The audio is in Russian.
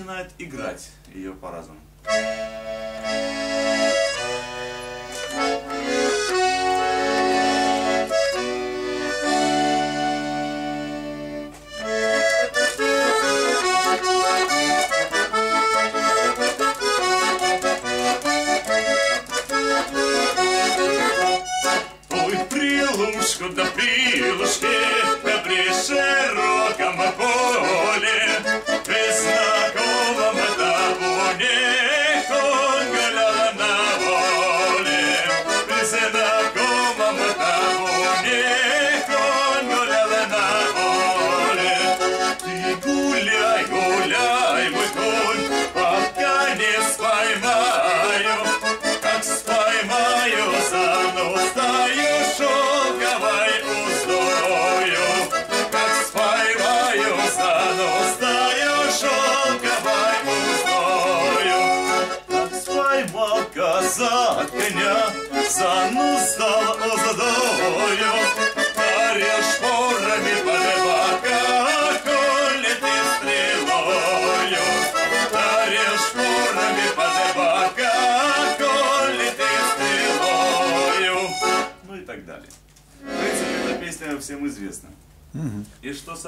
начинает играть ее по-разному. Ой, прилушку да прилушки, да при широком поле, при знакомом табуне конь гулял на воле, при знакомом табуне конь гулял на воле. Ты гуляй, гуляй, мой конь, пока не споймаю, как споймаю, занустаю шелковой уздою, как споймаю, занустаю шелковой уздою. Как споймал казак коня, занустал уздою, паря шпорами под бока, коли ты стрелою, паря шпорами под бока, коли ты стрелою. Ну и так далее. В принципе, эта песня всем известна. И что